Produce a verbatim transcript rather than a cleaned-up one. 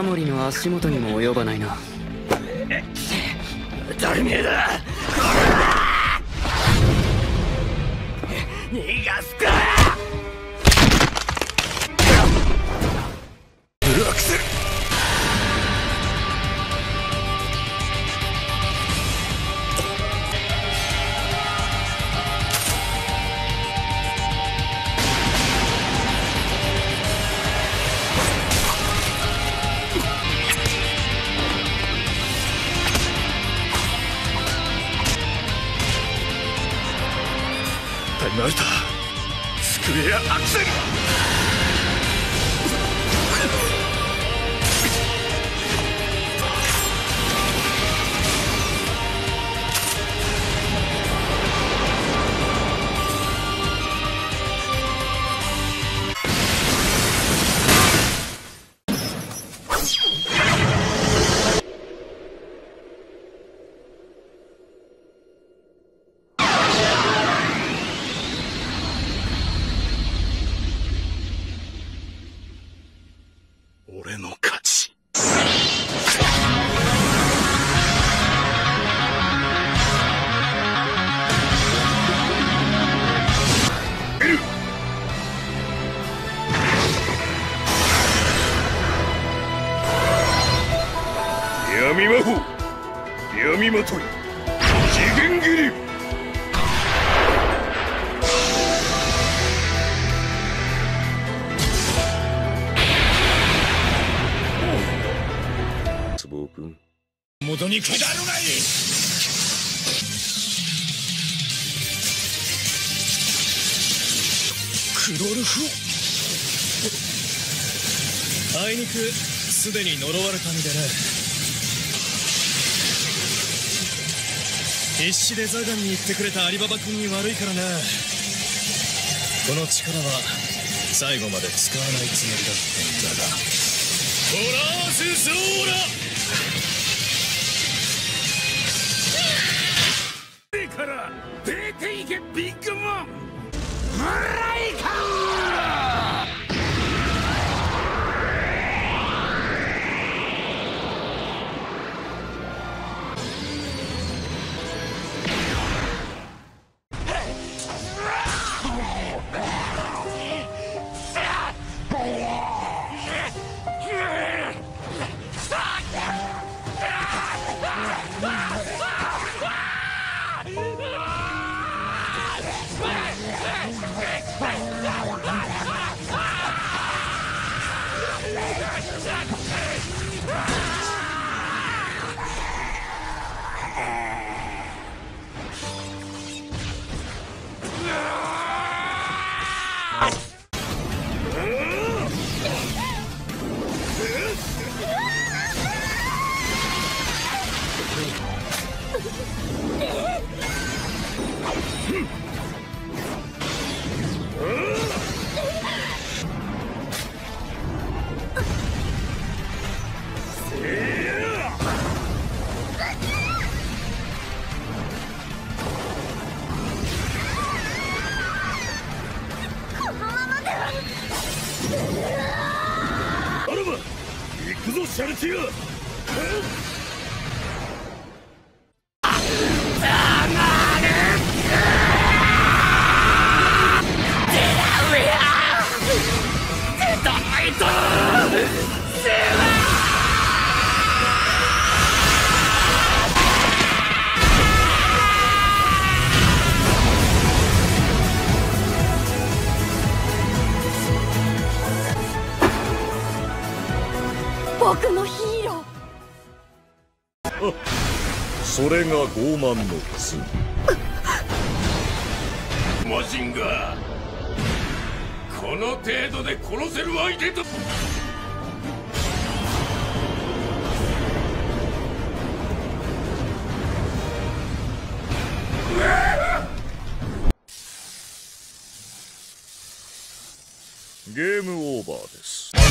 守りの足元にも及ばないな。 誰めえだ。逃がすか。ブルアクセル。タイムアウト。スクエアアクセル。俺の勝ち。闇魔法、闇まとい、次元斬り。元に下るがいい。クロルフ。あいにくすでに呪われた身でね。必死でザガンに言ってくれたアリババ君に悪いからな。この力は最後まで使わないつもりだったんだが。トラースソーラ。から出ていけビッグマン。ブライカー。あらば行くぞシャルティア。 僕のヒーロー。 それが傲慢の罪。 魔人がこの程度で殺せる相手と。 ゲームオーバーです。